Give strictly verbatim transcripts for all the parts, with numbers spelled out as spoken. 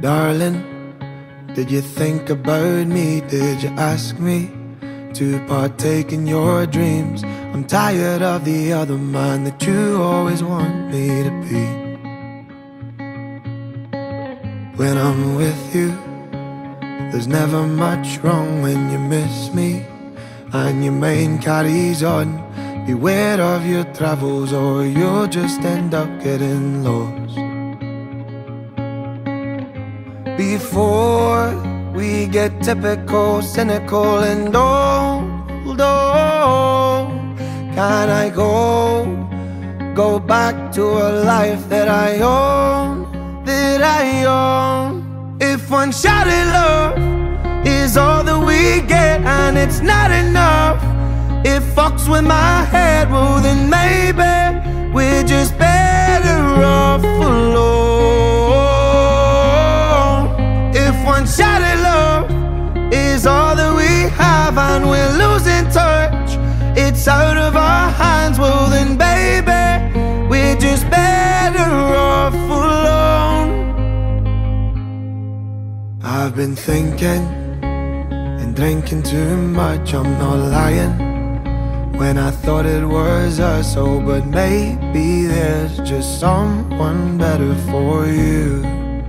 Darling, did you think about me? Did you ask me to partake in your dreams? I'm tired of the other man that you always want me to be. When I'm with you, there's never much wrong when you miss me and your mind carries on. Beware of your travels or you'll just end up getting lost. Before we get typical, cynical and old, oh, can I go, go back to a life that I own, that I own? If one shot at love is all that we get and it's not enough, it fucks with my head, well then maybe we're just better off alone. If one shot at love is all that we have and we're losing touch, it's out of our hands, well then baby, we're just better off alone. I've been thinking and drinking too much, I'm not lying when I thought it was us, oh, but maybe there's just someone better for you.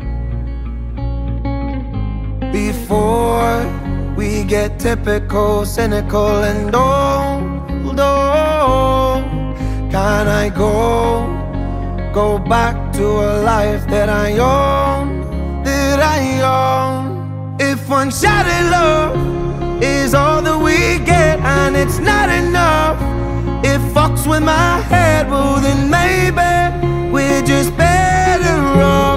Before we get typical, cynical and old, oh, can I go, go back to a life that I own, that I own? If one shot at love is all that we get and it's not enough, it fucks with my head, well then maybe we're just better off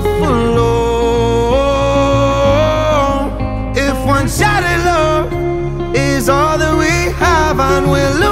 alone. If one shot at love is all that we have and we're